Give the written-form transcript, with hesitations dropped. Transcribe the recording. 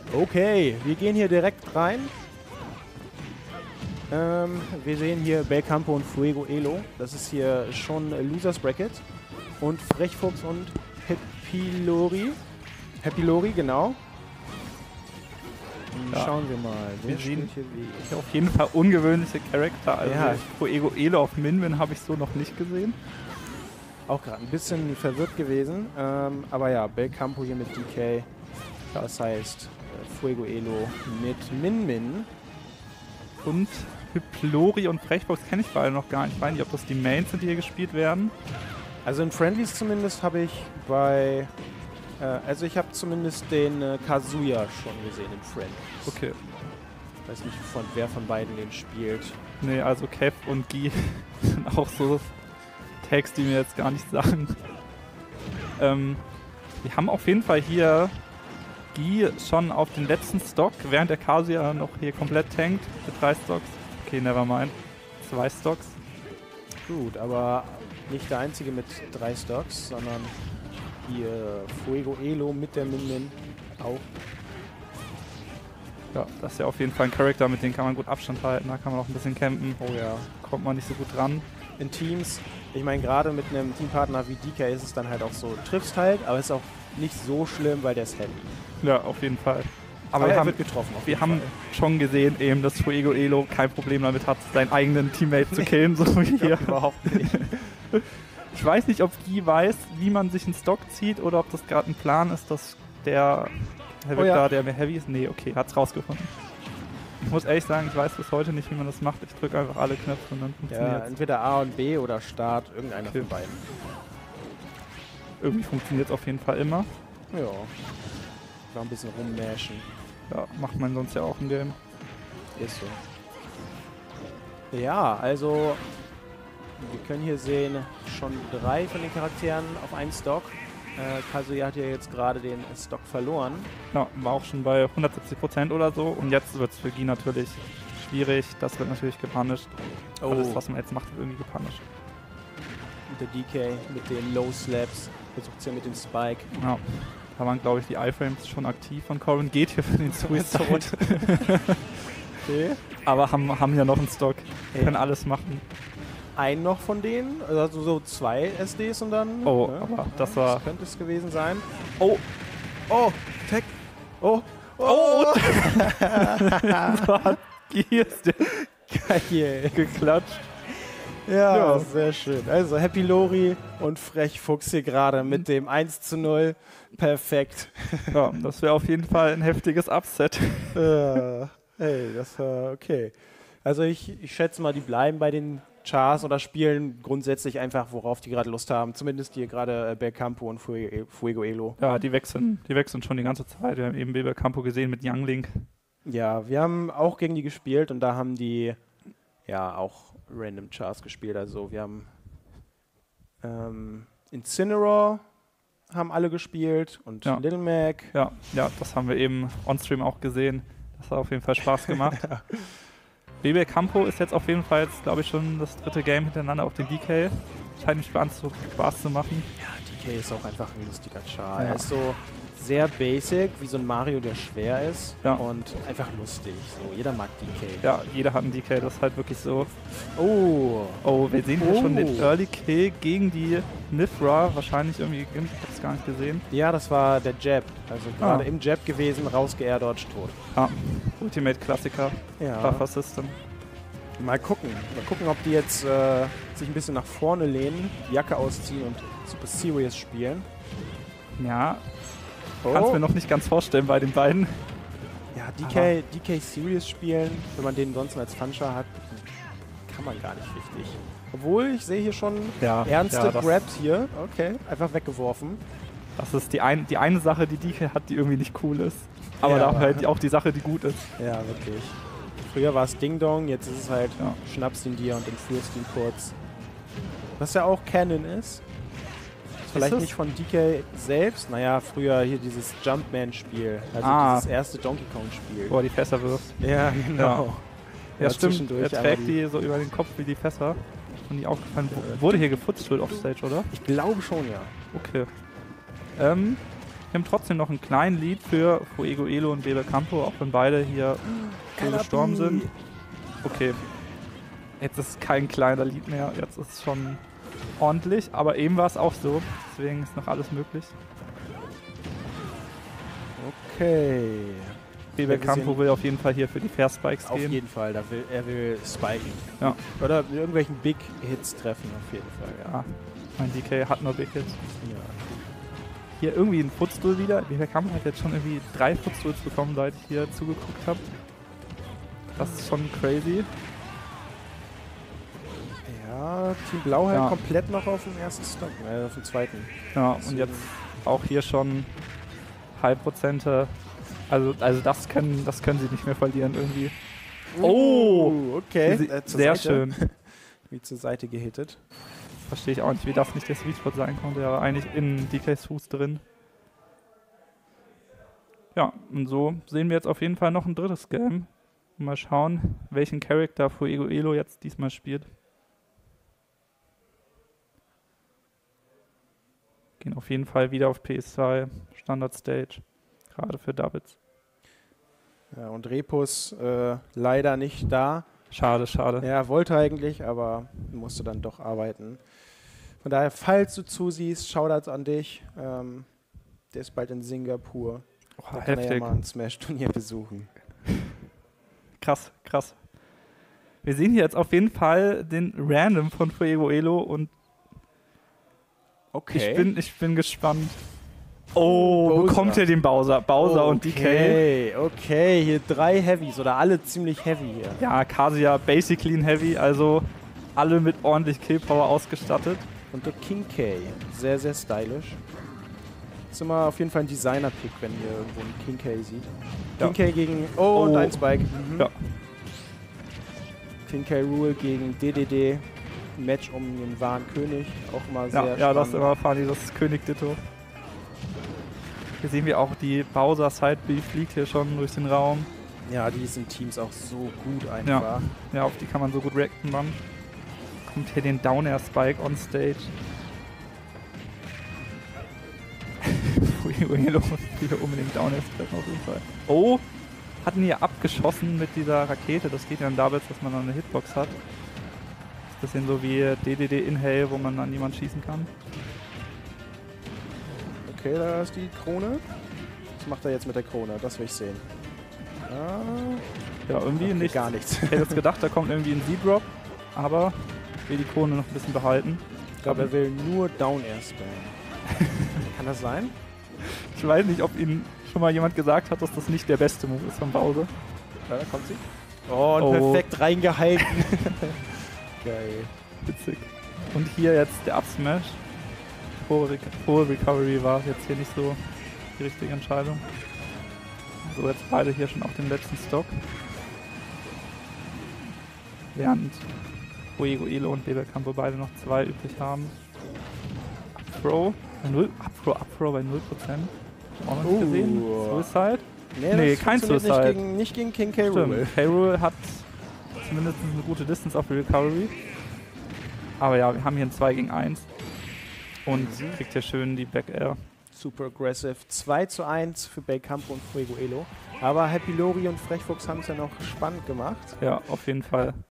Okay, wir gehen hier direkt rein. Wir sehen hier Belcampo und Fuego Elo. Das ist hier schon Losers Bracket. Und Frechfuchs und Happy Lori, genau. Ja. Schauen wir mal. Wir sehen hier auf jeden Fall ungewöhnliche Charakter. Also Ja. Fuego Elo auf Min habe ich so noch nicht gesehen. Auch gerade ein bisschen verwirrt gewesen. Aber ja, Belcampo hier mit DK. Das heißt Fuego Elo mit Min. Und Hyplori und Frechbox kenne ich beide noch gar nicht. Ich weiß nicht, ob das die Mains sind, die hier gespielt werden. Also in Friendlies zumindest habe ich bei... also ich habe zumindest den Kazuya schon gesehen in Friendlies. Okay. Ich weiß nicht, wer von beiden den spielt. Nee, also Kev und Guy sind auch so Tags, die mir jetzt gar nicht sagen. Wir haben auf jeden Fall hier Guy schon auf den letzten Stock, während der Kazuya noch hier komplett tankt mit 3 Stocks. Okay, nevermind. 2 Stocks. Gut, aber nicht der einzige mit 3 Stocks, sondern hier Fuego Elo mit der Min auch. Ja, das ist ja auf jeden Fall ein Charakter, mit dem kann man gut Abstand halten, da kann man auch ein bisschen campen. Oh ja. Kommt man nicht so gut dran. In Teams, ich meine gerade mit einem Teampartner wie DK ist es dann halt auch so, du triffst halt, aber ist auch nicht so schlimm, weil der ist heavy. Ja, auf jeden Fall. Aber wir er haben, wird getroffen. wir haben schon gesehen, eben, dass Fuego Elo kein Problem damit hat, seinen eigenen Teammate zu killen, so wie hier. Überhaupt nicht. Ich weiß nicht, ob Guy weiß, wie man sich einen Stock zieht oder ob das gerade ein Plan ist, dass der der mehr heavy ist. Nee, okay, hat's rausgefunden. Ich muss ehrlich sagen, ich weiß bis heute nicht, wie man das macht. Ich drücke einfach alle Knöpfe und dann funktioniert Ja, entweder A und B oder Start, irgendeiner von beiden. Irgendwie funktioniert es auf jeden Fall immer. Ja. Noch ein bisschen rummashen. Ja, macht man sonst ja auch im Game. Ist so. Ja, also wir können hier sehen, schon 3 von den Charakteren auf einen Stock. Kazuya hat ja jetzt gerade den Stock verloren. Ja, war auch schon bei 170% oder so. Und jetzt wird es für Guy natürlich schwierig. Das wird natürlich gepunished. Oh. Alles, was man jetzt macht, wird irgendwie gepunished. Und der DK mit den Low Slaps versucht es ja mit dem Spike. Ja, da waren, glaube ich, die iFrames schon aktiv von Corin. Geht hier für den Suicide. Okay. Aber haben ja noch einen Stock. Können alles machen. Einen noch von denen, also so 2 SDs und dann... Oh, ne? aber das war... Das könnte es gewesen sein. Oh! Oh! Tech! Oh! Oh! Da hat Gears Geil! geklatscht. Ja, sehr schön. Also Happy Lori und Frechfuchs hier gerade mit dem 1:0. Perfekt. Ja, das wäre auf jeden Fall ein heftiges Upset. Hey, das war okay. Also ich schätze mal, die bleiben bei den Chars oder spielen grundsätzlich einfach, worauf die gerade Lust haben. Zumindest hier gerade Belcampo und Fuego Elo. Ja, die wechseln schon die ganze Zeit. Wir haben eben Belcampo gesehen mit Young Link. Ja, wir haben auch gegen die gespielt und da haben die ja auch random Chars gespielt. Also wir haben Incineroar haben alle gespielt und Ja. Little Mac. Ja, das haben wir eben on-stream auch gesehen. Das hat auf jeden Fall Spaß gemacht. Belcampo ist jetzt auf jeden Fall jetzt, glaube ich, schon das 3. Game hintereinander auf den DK. Scheint nicht Spaß zu machen. Ja, DK ist auch einfach ein lustiger Char. Ja. Er ist so sehr basic, wie so ein Mario, der schwer ist und einfach lustig. So, jeder mag DK. Ja, jeder hat einen DK, das ist halt wirklich so. Oh, Wir sehen hier schon den Early Kill gegen die Nifra. Wahrscheinlich irgendwie, ich habe es gar nicht gesehen. Ja, das war der Jab. Also gerade im Jab gewesen, rausgeairdodged, tot. Ah, Ultimate-Klassiker. Ja. Buffer System. Mal gucken, ob die jetzt sich ein bisschen nach vorne lehnen, die Jacke ausziehen und Super Serious spielen. Ja, kann es mir noch nicht ganz vorstellen bei den beiden. Ja, DK Serious spielen, wenn man den sonst als Funchar hat, kann man gar nicht richtig. Obwohl, ich sehe hier schon ernste Grabs hier. Okay, einfach weggeworfen. Das ist die eine Sache, die DK hat, die irgendwie nicht cool ist. Aber dafür halt auch die Sache, die gut ist. Ja, wirklich. Früher war es Ding Dong, jetzt ist es halt, schnappst ihn dir und entführst ihn kurz. Was ja auch Canon ist. Vielleicht nicht von DK selbst. Naja, früher hier dieses Jumpman-Spiel. Also dieses erste Donkey Kong-Spiel. Wo er die Fässer wirft. Ja, genau. Ja, stimmt. Er trägt die so über den Kopf wie die Fässer. Und die aufgefallen. Wurde hier gefutzelt Offstage, oder? Ich glaube schon, ja. Okay. Wir haben trotzdem noch einen kleinen Lead für Fuego Elo und Bebe Campo, auch wenn beide hier so gestorben sind. Okay. Jetzt ist es kein kleiner Lead mehr, jetzt ist es schon ordentlich, aber eben war es auch so. Deswegen ist noch alles möglich. Okay. Bebe Campo will auf jeden Fall hier für die Fair Spikes gehen. Auf jeden Fall, er will spiken. Ja. Oder mit irgendwelchen Big Hits treffen, auf jeden Fall. Ja. Mein DK hat nur Big Hits. Ja. Hier irgendwie ein Footstool wieder. Bebe Campo hat jetzt schon irgendwie 3 Footstools bekommen, seit ich hier zugeguckt habe. Das ist schon crazy. Ja, Team Blau halt komplett noch auf dem ersten Stock, auf dem zweiten. Ja, und jetzt auch hier schon Halbprozente. Also das können sie nicht mehr verlieren irgendwie. Oh, okay. Sehr schön. Wie zur Seite gehittet. Verstehe ich auch nicht, wie das nicht der Sweet Spot sein konnte. Ja, eigentlich in DKs Fuß drin. Ja, und so sehen wir jetzt auf jeden Fall noch ein drittes Game. Mal schauen, welchen Charakter Fuego Elo jetzt diesmal spielt. Gehen auf jeden Fall wieder auf PS2, Standard Stage, gerade für Doubles. Ja, und Repus leider nicht da. Schade, schade. Er wollte eigentlich, aber musste dann doch arbeiten. Von daher, falls du zusiehst, Shoutouts an dich. Der ist bald in Singapur. Da kann er ja mal ein Smash-Turnier besuchen. Krass, krass. Wir sehen hier jetzt auf jeden Fall den Random von Fuego Elo und okay. Ich bin gespannt. Oh, bekommt er den Bowser und DK. Okay, hier 3 Heavies oder alle ziemlich heavy hier. Ja, Kazuya basically ein Heavy, also alle mit ordentlich Killpower ausgestattet. Und der King K, sehr, sehr stylisch. Ist immer auf jeden Fall ein Designer-Pick, wenn ihr irgendwo einen King K sieht. Ja. King K gegen... Oh, und ein Spike. Ja. King K Rule gegen DDD. Match um den wahren König. Auch immer sehr spannend. Ja, das ist immer funny, das ist König Ditto. Hier sehen wir auch die Bowser Side-B fliegt hier schon durch den Raum. Ja, die sind Teams auch so gut einfach. Ja, auf die kann man so gut reacten dann. Kommt hier den Down-Air-Spike on Stage. Fuego Elo wieder unbedingt Down-Air-Spike auf jeden Fall. Oh, hatten hier abgeschossen mit dieser Rakete. Das geht ja in Doubles, dass man dann eine Hitbox hat. Bisschen so wie DDD Inhale, wo man an jemanden schießen kann. Okay, da ist die Krone. Was macht er jetzt mit der Krone? Das will ich sehen. Ja, irgendwie nicht. Gar nichts. Ich hätte jetzt gedacht, da kommt irgendwie ein Z-Drop, aber ich will die Krone noch ein bisschen behalten. Ich glaube, er will nur Down-Air spammen. Kann das sein? Ich weiß nicht, ob Ihnen schon mal jemand gesagt hat, dass das nicht der beste Move ist von Bowser. Ja, da kommt sie. Oh, und perfekt reingehalten. Geil. Witzig. Und hier jetzt der Up-Smash. Hohe Recovery war jetzt hier nicht so die richtige Entscheidung. So, jetzt beide hier schon auf dem letzten Stock. Während Fuego Elo und Bebe Campo beide noch 2 übrig haben. Up-Throw bei 0%. Auch noch nicht gesehen. Suicide? Nee, kein Suicide. Nicht gegen King K. Rool. K. Rool hat zumindest eine gute Distance auf die Recovery. Aber ja, wir haben hier ein 2 gegen 1. Und kriegt hier schön die Back Air. Super aggressive. 2:1 für Bebe Campo und Fuego Elo. Aber Happy Lori und Frechfuchs haben es ja noch spannend gemacht. Ja, auf jeden Fall.